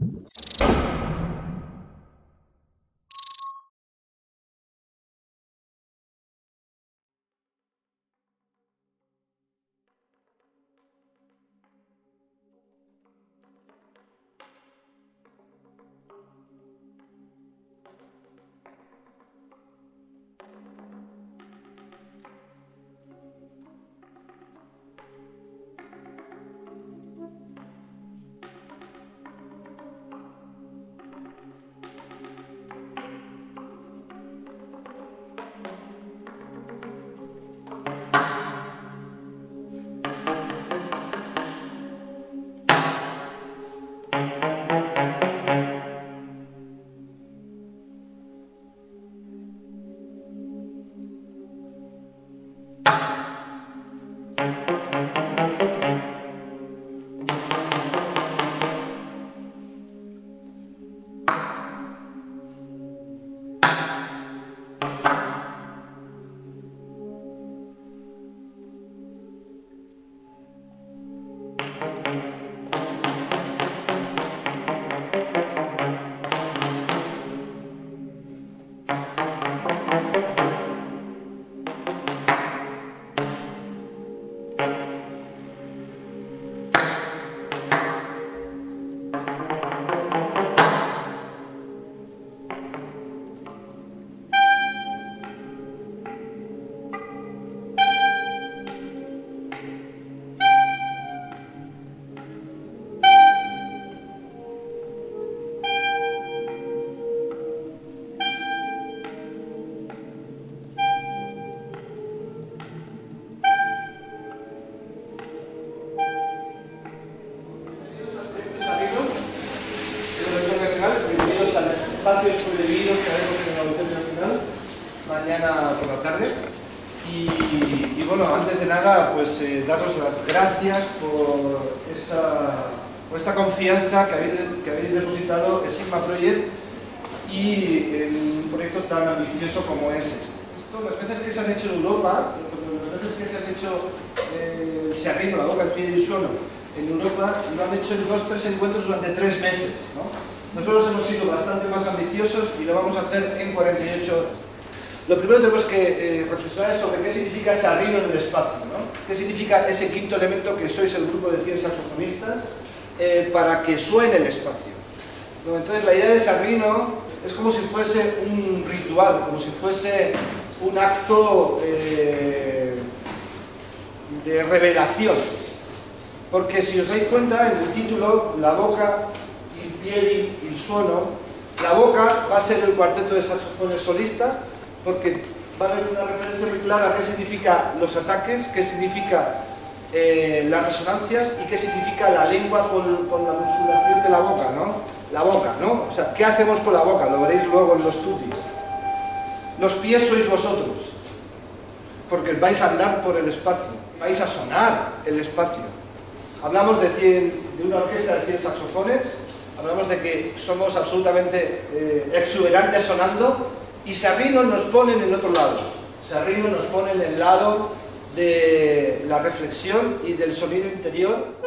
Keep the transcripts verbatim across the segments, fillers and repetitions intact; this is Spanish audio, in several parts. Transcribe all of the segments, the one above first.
Espacios prohibidos que haremos en el Auditorio Nacional mañana por la tarde. Y, y bueno, antes de nada, pues eh, daros las gracias por esta, por esta confianza que habéis, que habéis depositado en Sigma Project y en un proyecto tan ambicioso como es este. Esto, las veces que se han hecho en Europa, las veces que se han hecho eh, el Serrino, la boca, el pie y el suelo en Europa, lo han hecho en dos tres encuentros durante tres meses, ¿no? Nosotros hemos sido bastante más ambiciosos y lo vamos a hacer en cuarenta y ocho horas. Lo primero tenemos que eh, reflexionar sobre qué significa Serrino en el espacio, ¿no? ¿Qué significa ese quinto elemento que sois el grupo de cien saxofonistas eh, para que suene el espacio? ¿No? Entonces la idea de Serrino es como si fuese un ritual, como si fuese un acto eh, de revelación. Porque si os dais cuenta, en el título, la boca, el pie y el suono, la boca va a ser el cuarteto de saxofones solista, porque va a haber una referencia muy clara a qué significa los ataques, qué significa eh, las resonancias y qué significa la lengua con, con la musculación de la boca, ¿no? La boca, ¿no? O sea, ¿qué hacemos con la boca? Lo veréis luego en los tutis. Los pies sois vosotros, porque vais a andar por el espacio, vais a sonar el espacio. Hablamos de, cien, de una orquesta de cien saxofones, hablamos de que somos absolutamente eh, exuberantes sonando, y Serrino nos pone en el otro lado. Serrino nos pone en el lado de la reflexión y del sonido interior.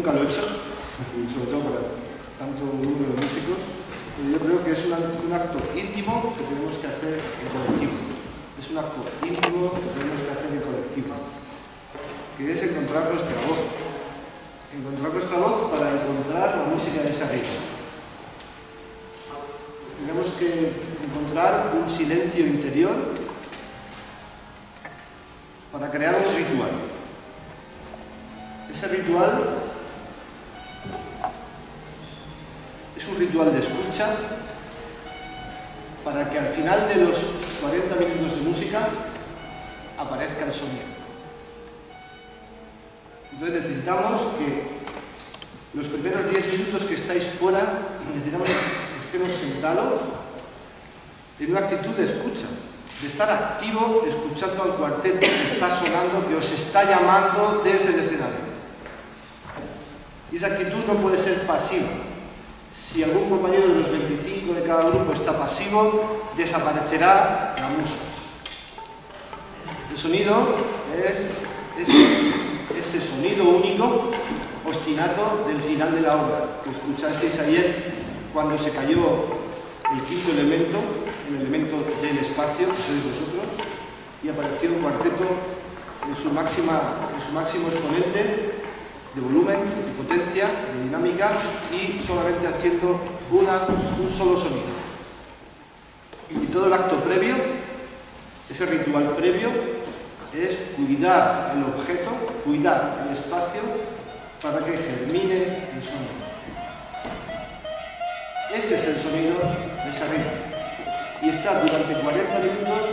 nunca lo he hecho, y sobre todo para tanto número de músicos, pero yo creo que es un, un acto íntimo que tenemos que hacer en colectivo. Es un acto íntimo que tenemos que hacer en colectivo, que es encontrar nuestra voz. Encontrar nuestra voz para encontrar la música de esa vida. Tenemos que encontrar un silencio interior para crear un ritual. Ese ritual es un ritual de escucha para que al final de los cuarenta minutos de música aparezca el sonido. Entonces necesitamos que los primeros diez minutos que estáis fuera, necesitamos que estemos sentados en una actitud de escucha, de estar activo escuchando al cuarteto que está sonando, que os está llamando desde el escenario. Y esa actitud no puede ser pasiva. Si algún compañero de los veinticinco de cada grupo está pasivo, desaparecerá la música. El sonido es ese, ese sonido único, ostinato del final de la obra, que escuchasteis ayer cuando se cayó el quinto elemento, el elemento del espacio, que sois vosotros, y apareció un cuarteto en su, máxima, en su máximo exponente de volumen, de potencia, de dinámica y solamente haciendo una, un solo sonido. Y todo el acto previo, ese ritual previo, es cuidar el objeto, cuidar el espacio para que germine el sonido. Ese es el sonido de esa rima. Y está durante cuarenta minutos